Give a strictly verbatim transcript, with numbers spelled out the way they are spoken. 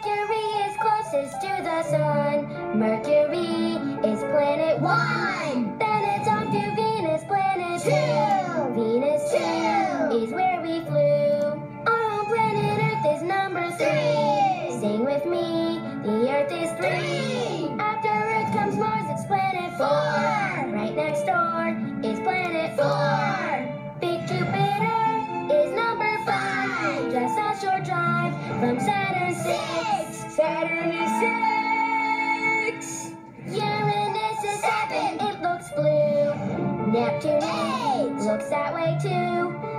Mercury is closest to the sun. Mercury is planet one. Then it's on to Venus, planet two. Venus two is where we flew. Our home planet Earth is number three. Sing with me, the Earth is three. After Earth comes Mars, it's planet four. Right next door is planet four. Big Jupiter is number five. Just a short drive from Saturn six. Saturn is six. Uranus is seven. It looks blue. Neptune eight looks that way too.